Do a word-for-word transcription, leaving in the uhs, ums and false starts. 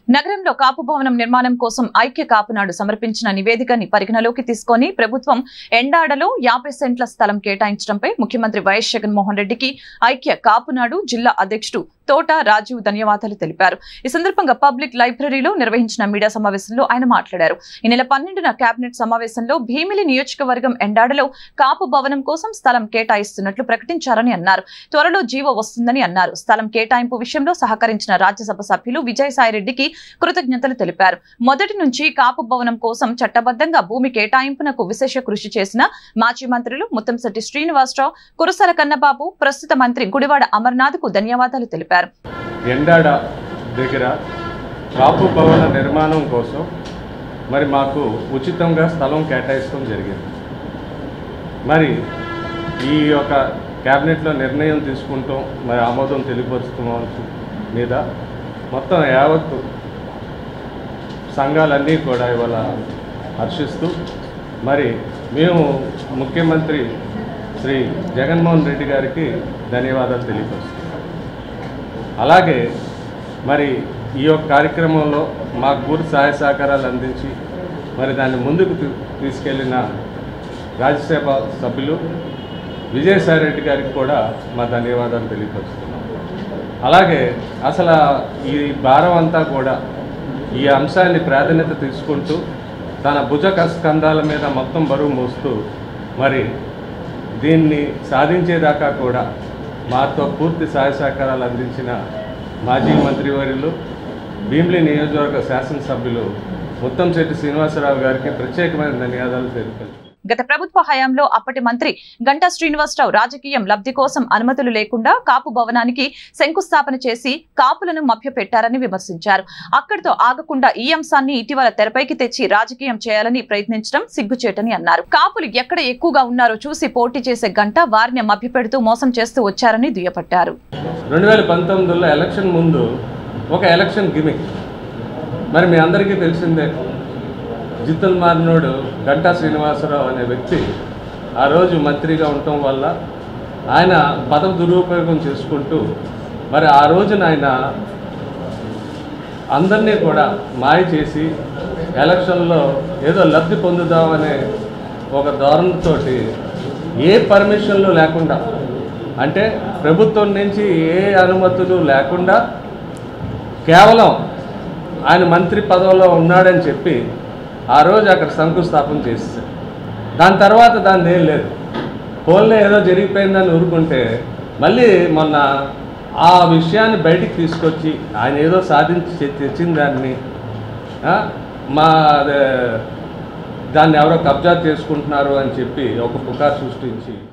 నగరంలో కాపు భవనం నిర్మాణం కోసం ఐక్య కాపునాడు సమర్పించిన నివేదికని పరిగణలోకి తీసుకొని ప్రభుత్వం ఎండాడలో యాభై సెంట్ల స్థలం కేటాయించడంపై ముఖ్యమంత్రి వైఎస్ జగన్మోహన్ రెడ్డికి ఐక్య కాపునాడు జిల్లా అధ్యక్షుడు తోట రాజీవ్ ధన్యవాదాలు తెలిపారు। ఈ సందర్భంగా పబ్లిక్ లైబ్రరీలో నిర్వహించిన మీడియా సమావేశంలో ఆయన మాట్లాడారు। ఈ నెల పన్నెండున కేబినెట్ సమావేశంలో భీమిలి నియోజకవర్గం ఎండాడలో కాపు భవనం కోసం స్థలం కేటాయిస్తున్నట్లు ప్రకటించారని అన్నారు। త్వరలో జీవో వస్తుందని అన్నారు। స్థలం కేటాయింపు విషయంలో సహకరించిన రాజ్యసభ సభ్యులు విజయసాయిరెడ్డికి కృతజ్ఞతలు తెలిపారు। మొదటి నుంచి కాపు భవనం కోసం చట్టబద్ధంగా భూమి కేటాయింపునకు విశేష కృషి చేసిన మాజీ మంత్రులు ముత్తంశెట్టి శ్రీనివాసరావు, కురసాల కన్నబాబు, ప్రస్తుత మంత్రి గుడివాడ అమర్నాథ్ కు ధన్యవాదాలు తెలిపారు। ఎండాడ దగ్గర కాపు భవన నిర్మాణం కోసం మరి మాకు ఉచితంగా స్థలం కేటాయించడం జరిగింది। మరి ఈ యొక్క క్యాబినెట్లో నిర్ణయం తీసుకుంటాం, మరి ఆమోదం తెలియపరుస్తున్నాం మీద మొత్తం యావత్తు సంఘాలన్నీ కూడా ఇవాళ హర్షిస్తూ మరి మేము ముఖ్యమంత్రి శ్రీ జగన్మోహన్ రెడ్డి గారికి ధన్యవాదాలు తెలియపరుస్తున్నాం। అలాగే మరి ఈ యొక్క కార్యక్రమంలో మాకు పూర్తి సహాయ సహకారాలు అందించి మరి దాన్ని ముందుకు తీసుకెళ్లిన రాజ్యసభ సభ్యులు విజయసాయిరెడ్డి గారికి కూడా మా ధన్యవాదాలు తెలియపరుస్తున్నాం। అలాగే అసలు ఈ భారం అంతా కూడా ఈ అంశాన్ని ప్రాధాన్యత తీసుకుంటూ తన భుజ స్కంధాల మీద మొత్తం బరువు మోస్తూ మరి దీన్ని సాధించేదాకా కూడా మాతో పూర్తి సహాయ సహకారాలు అందించిన మాజీ మంత్రివర్యులు భీమిలి నియోజకవర్గ శాసనసభ్యులు ముత్తంశెట్టి శ్రీనివాసరావు గారికి ప్రత్యేకమైన ధన్యవాదాలు తెలిపారు। గత ప్రభుత్వ హయాంలో అప్పటి మంత్రి గంటా శ్రీనివాసరావు రాజకీయం లబ్ధి కోసం అనుమతులు లేకుండా కాపు భవనానికి శంకుస్థాపన చేసి కాపులను మభ్యపెట్టారని విమర్శించారు। అక్కడితో ఆగకుండా ఈ అంశాన్ని ఇటీవల తెరపైకి తెచ్చి రాజకీయం చేయాలని ప్రయత్నించడం సిగ్గుచేటని అన్నారు। కాపులు ఎక్కడ ఎక్కువగా ఉన్నారో చూసి పోటీ చేసే గంట వారిని మభ్యపెడుతూ మోసం చేస్తూ వచ్చారని దుయ్యపట్టారు। రెండు వేల పంతొమ్మిదిలో ఎలక్షన్ ముందు ఒక ఎలక్షన్ గిమిక్ మరి మీ అందరికీ తెలిసిందే, జిత్తుల్ మారినోడు గంటా శ్రీనివాసరావు అనే వ్యక్తి ఆ రోజు మంత్రిగా ఉండటం వల్ల ఆయన పదవి దురుపయోగం చేసుకుంటూ మరి ఆ రోజున ఆయన అందరినీ కూడా మాయ చేసి ఎలక్షన్లో ఏదో లబ్ధి పొందుదామనే ఒక ధోరణితోటి ఏ పర్మిషన్లు లేకుండా, అంటే ప్రభుత్వం నుంచి ఏ అనుమతులు లేకుండా కేవలం ఆయన మంత్రి పదవిలో ఉన్నాడని చెప్పి ఆ రోజు అక్కడ శంకుస్థాపన చేస్తారు। దాని తర్వాత దాన్ని ఏం లేదు, పోలే ఏదో జరిగిపోయిందని ఊరుకుంటే మళ్ళీ మొన్న ఆ విషయాన్ని బయటికి తీసుకొచ్చి ఆయన ఏదో సాధించి తెచ్చిన దాన్ని మా దాన్ని ఎవరో కబ్జా చేసుకుంటున్నారు అని చెప్పి ఒక పుకారు సృష్టించి